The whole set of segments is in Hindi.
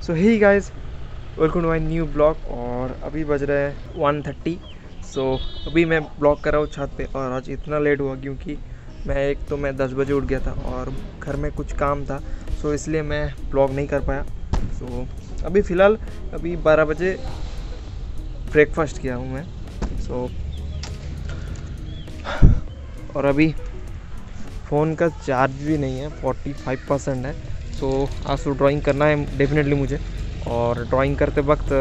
So hey guys, welcome to my new blog. और अभी बज रहे हैं 1:30। सो अभी मैं ब्लॉग कर रहा हूँ छत पे। और आज इतना लेट हुआ क्योंकि मैं 10 बजे उठ गया था और घर में कुछ काम था, सो इसलिए मैं ब्लॉग नहीं कर पाया। सो अभी फ़िलहाल 12 बजे ब्रेकफास्ट किया हूँ मैं। सो और अभी फ़ोन का चार्ज भी नहीं है, 45% है। सो आज तो ड्राइंग करना है डेफिनेटली मुझे। और ड्राइंग करते वक्त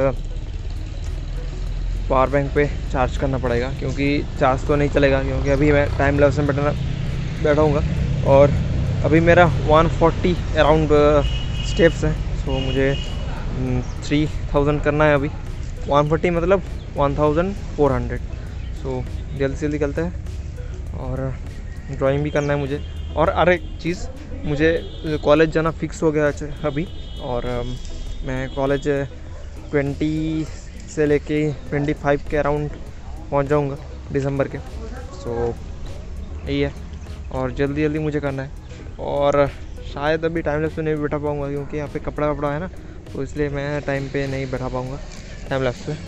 पावर बैंक पे चार्ज करना पड़ेगा क्योंकि चार्ज तो नहीं चलेगा, क्योंकि अभी मैं टाइम लैप्स में बैठा हूँगा। और अभी मेरा 140 अराउंड स्टेप्स हैं। सो मुझे 3000 करना है अभी। 140 मतलब 1400। सो जल्दी से जल्दी करते हैं। और ड्राइंग भी करना है मुझे। और अरे चीज़, मुझे कॉलेज जाना फिक्स हो गया अभी। और मैं कॉलेज 20 से लेके 25 के अराउंड पहुंच जाऊंगा दिसंबर के। सो यही है। और जल्दी जल्दी मुझे करना है। और शायद अभी टाइम लैप्स पे नहीं बैठा पाऊंगा क्योंकि यहाँ पे कपड़ा वपड़ा है ना, तो इसलिए मैं टाइम पे नहीं बैठा पाऊंगा टाइम लैप्स पे।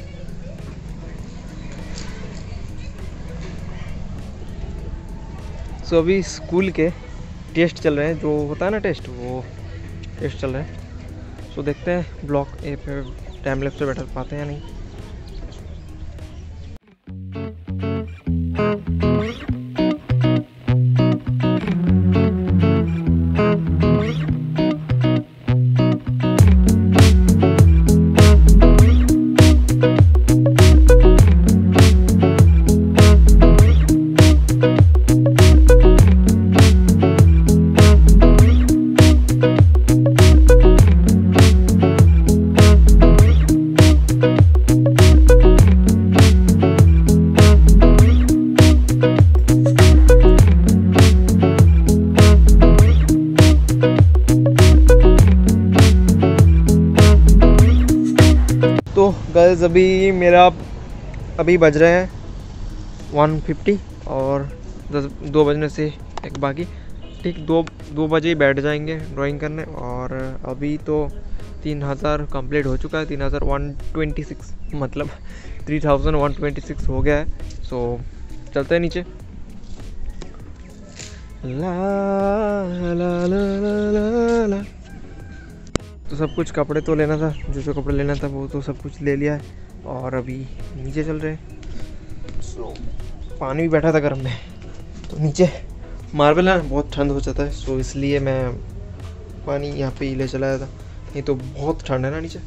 सो अभी स्कूल के टेस्ट चल रहे हैं, जो होता है ना टेस्ट, वो टेस्ट चल रहे हैं। सो देखते हैं ब्लॉग ए पे टाइम लैप्स पे बैठा पाते हैं या नहीं। तो गाइस अभी बज रहे हैं 1:50 और 2 बजने से एक बाकी। ठीक 2 बजे ही बैठ जाएंगे ड्राइंग करने। और अभी तो 3000 कंप्लीट हो चुका है। 3126 मतलब 3126 हो गया है। सो चलते हैं नीचे। ला ला ला ला ला ला। तो सब कुछ कपड़े तो लेना था, जो कपड़े लेना था वो तो सब कुछ ले लिया है। और अभी नीचे चल रहे हैं। सो पानी भी बैठा था गर्म में, तो नीचे मार्बल है, बहुत ठंड हो जाता है। सो इसलिए मैं पानी यहाँ पे ही ले चला आया था, नहीं तो बहुत ठंड है ना नीचे।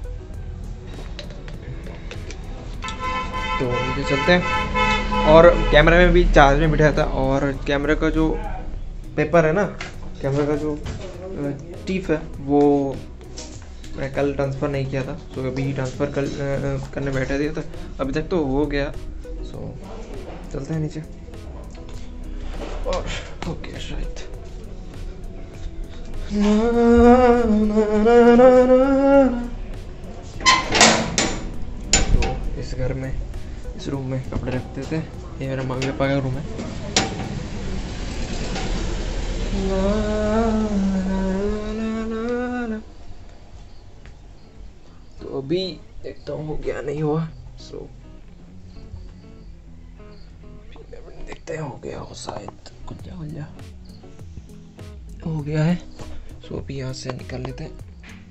तो नीचे चलते हैं। और कैमरा में भी चार्ज में बिठाया था। और कैमरा का जो पेपर है ना, कैमरा का जो टीप है, वो मैं कल ट्रांसफ़र नहीं किया था। सो अभी ट्रांसफ़र करने बैठा दिया था, अभी तक तो हो गया। सो चलते हैं नीचे। और ओके शायद तो इस घर में, इस रूम में कपड़े रखते थे। ये मेरा मम्मी पापा का रूम है। तो अभी देखता हूँ हो गया नहीं हुआ। सो देखते हैं हो गया हो, शायद कुछ जा हो गया है। सो अभी यहाँ से निकाल लेते हैं।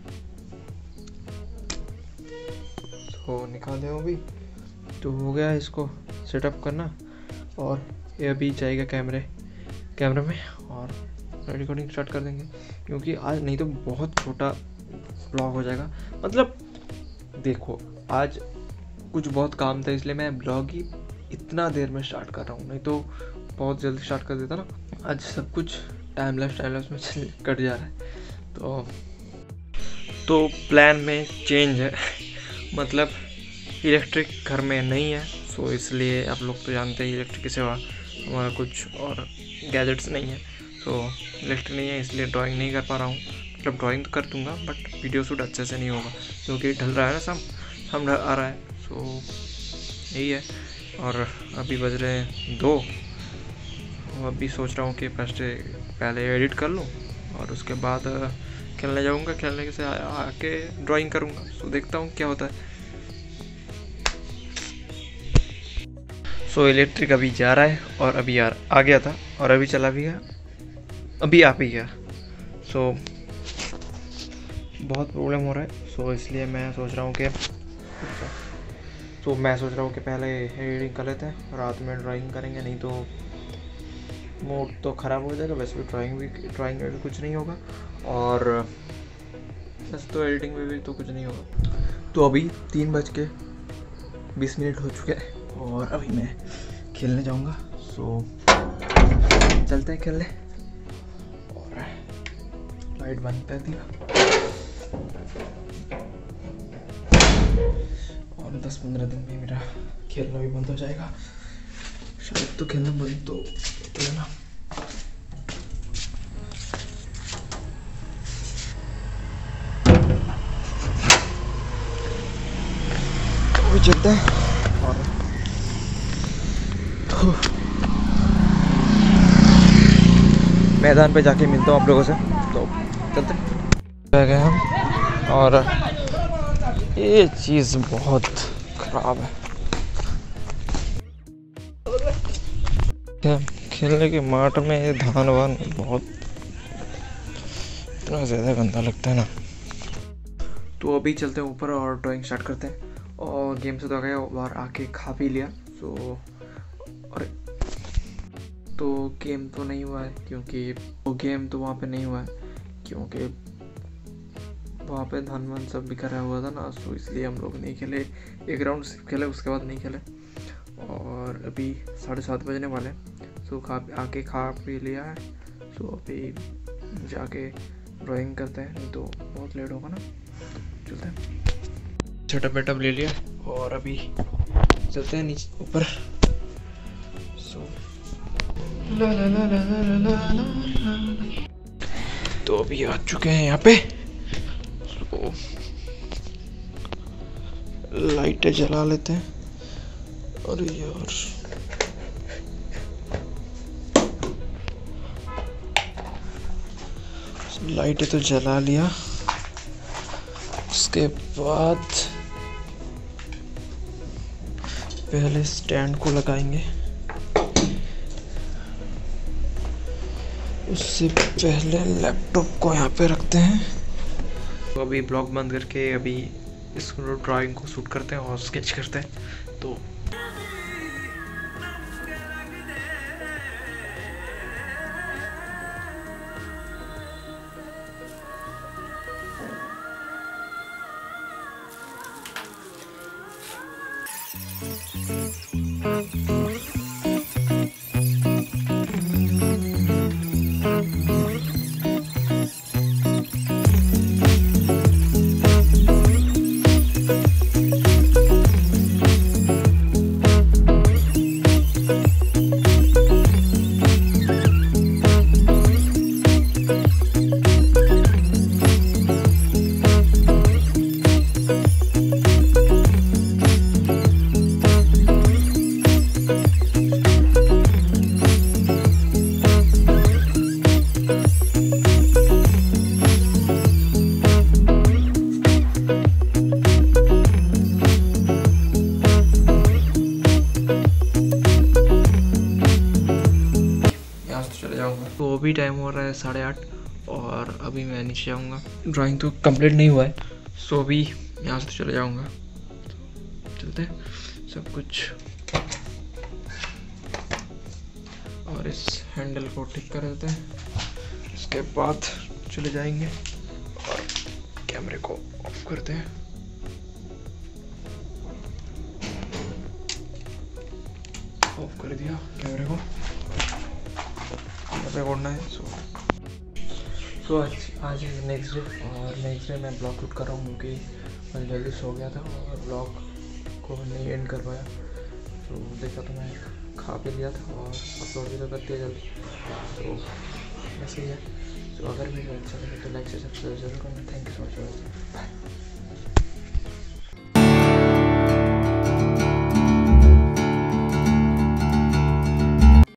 तो निकाले हो अभी तो हो गया इसको सेटअप करना। और ये अभी जाएगा कैमरे में और रिकॉर्डिंग स्टार्ट कर देंगे, क्योंकि आज नहीं तो बहुत छोटा ब्लॉग हो जाएगा। मतलब देखो, आज कुछ बहुत काम था इसलिए मैं ब्लॉग ही इतना देर में स्टार्ट कर रहा हूँ, नहीं तो बहुत जल्दी स्टार्ट कर देता ना। आज सब कुछ टाइम लैप्स में कट जा रहा है। तो प्लान में चेंज है। मतलब इलेक्ट्रिक घर में नहीं है। सो इसलिए आप लोग तो जानते हैं इलेक्ट्रिक की सेवा हमारा कुछ और गैजेट्स नहीं है। तो इलेक्ट्रिक नहीं है इसलिए ड्राइंग नहीं कर पा रहा हूँ। मतलब ड्राइंग तो कर दूँगा बट वीडियो शूट अच्छे से नहीं होगा क्योंकि ढल रहा है ना, शाम आ रहा है। सो यही है। और अभी बज रहे हैं 2। अभी सोच रहा हूँ कि पहले एडिट कर लूँ और उसके बाद खेलने जाऊँगा, खेलने से आके ड्राइंग करूँगा। सो देखता हूँ क्या होता है। सो इलेक्ट्रिक अभी जा रहा है और अभी आ गया था और अभी चला भी गया, अभी आ भी गया। सो बहुत प्रॉब्लम हो रहा है। सो इसलिए मैं सोच रहा हूँ कि पहले एडिटिंग कर लेते हैं, रात में ड्राइंग करेंगे, नहीं तो मूड तो ख़राब हो जाएगा। वैसे भी ड्राइंग में भी कुछ नहीं होगा और वैसे तो एडिटिंग में भी तो कुछ नहीं होगा। तो अभी 3:20 हो चुके हैं और अभी मैं खेलने जाऊंगा। सो चलते हैं खेलने। और लाइट बंद कर दिया और 10-15 दिन में मेरा खेलना भी बंद हो जाएगा। शायद तो खेलना बंद तो ना। तो चलते हैं और मैदान पे जाके मिलता हूँ आप लोगों से। तो चलते रह गए हम और ये चीज़ बहुत ख़राब है। खेलने के माठ में ये धान वान बहुत इतना ज़्यादा गंदा लगता है ना। तो अभी चलते हैं ऊपर और ड्राइंग स्टार्ट करते हैं। और गेम से तो आ गया और आके खा पी लिया। सो और तो गेम तो नहीं हुआ है क्योंकि वो गेम तो वहाँ पे नहीं हुआ है क्योंकि वहाँ पे धान वान सब बिखरा हुआ था ना। सो इसलिए हम लोग नहीं खेले, एक राउंड सिर्फ खेले, उसके बाद नहीं खेले। और अभी 7:30 बजने वाले। सो आके खा पी लिया है। सो अभी जाके ड्राइंग करते हैं, नहीं तो बहुत लेट होगा ना। चलते हैं, सेटअप वेटअप ले लिया और अभी चलते हैं नीचे ऊपर। सो ला ला ला ला ला ला ला ला। तो अभी आ चुके हैं यहाँ पे। सो लाइटें जला लेते हैं। अरे यार लाइटें तो जला लिया। उसके बाद पहले स्टैंड को लगाएंगे, उससे पहले लैपटॉप को यहाँ पे रखते हैं। तो अभी ब्लॉग बंद करके अभी इसको ड्राइंग को शूट करते हैं और स्केच करते हैं। तो तो अभी टाइम हो रहा है 8:30 और अभी मैं नीचे जाऊँगा। ड्राइंग तो कंप्लीट नहीं हुआ है। सो अभी यहाँ से चले जाऊँगा। चलते हैं सब कुछ और इस हैंडल को ठीक कर देते हैं। इसके बाद चले जाएंगे और कैमरे को ऑफ करते हैं। ऑफ कर दिया कैमरे को, रिकॉर्डना है। सो आज नेक्स्ट डे और नेक्स्ट डे मैं ब्लॉग शूट कर रहा हूँ क्योंकि मैं जल्दी सो गया था और ब्लॉग को नहीं एंड कर पाया। तो देखा तो मैं खा पी लिया था और अपलोड भी तो करते जल्दी। तो ऐसे ही है। तो अगर वीडियो अच्छा लगे तो लाइक से सब्सक्राइब जरूर करना। Thank you so much. Bye.